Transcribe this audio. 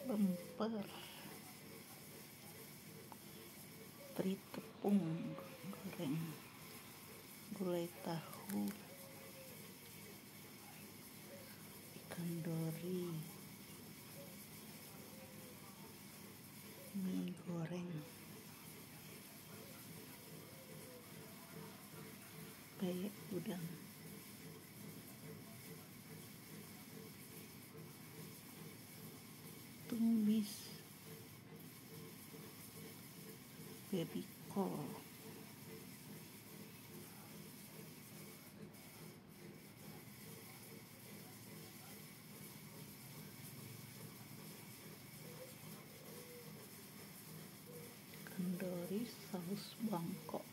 lemper, teri tepung goreng, gulai tahu, ikan dori, mie goreng, peyek udang, tumis, baby col, kendori, saus Bangkok.